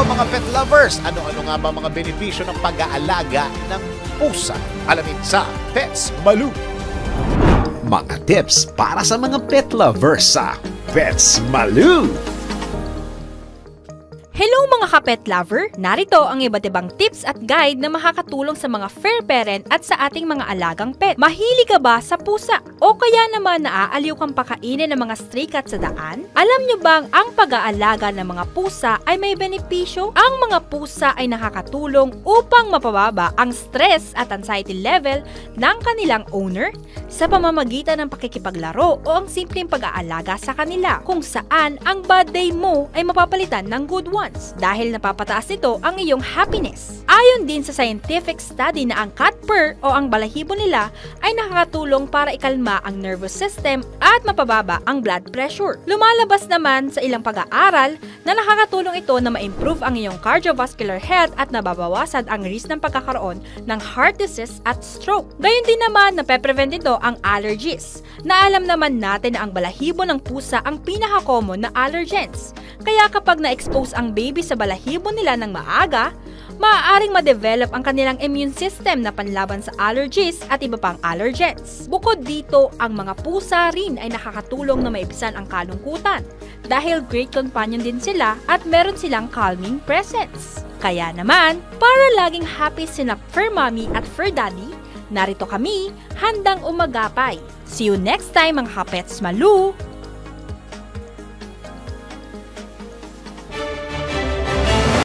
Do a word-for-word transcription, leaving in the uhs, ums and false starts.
araw mga pet lovers! Ano-ano nga ba mga benepisyo ng pag-aalaga ng pusa? Alamin sa Pets Malu! Mga tips para sa mga pet lovers sa Pets Malu! Hello mga ka-pet lover! Narito ang iba't ibang tips at guide na makakatulong sa mga fur parent at sa ating mga alagang pet. Mahilig ka ba sa pusa? O kaya naman naaaliw kang pakainin ng mga stray cat sa daan? Alam nyo bang ang pag-aalaga ng mga pusa ay may benepisyo? Ang mga pusa ay nakakatulong upang mapababa ang stress at anxiety level ng kanilang owner sa pamamagitan ng pakikipaglaro o ang simpleng pag-aalaga sa kanila, kung saan ang bad day mo ay mapapalitan ng good one. Dahil napapataas nito ang iyong happiness. Ayon din sa scientific study na ang cat purr o ang balahibo nila ay nakakatulong para ikalma ang nervous system at mapababa ang blood pressure. Lumalabas naman sa ilang pag-aaral na nakakatulong ito na ma-improve ang iyong cardiovascular health at nababawasan ang risk ng pagkakaroon ng heart disease at stroke. Gayon din naman nape-prevent ito ang allergies. Naalam naman natin na ang balahibo ng pusa ang pinaka-common na allergens. Kaya kapag na-expose ang baby sa balahibo nila ng maaga, maaaring ma-develop ang kanilang immune system na panlaban sa allergies at iba pang allergens. Bukod dito, ang mga pusa rin ay nakakatulong na maibisan ang kalungkutan dahil great companion din sila at meron silang calming presence. Kaya naman, para laging happy sina fur mommy at fur daddy, narito kami handang umagapay. See you next time mga ka-Pets Malu!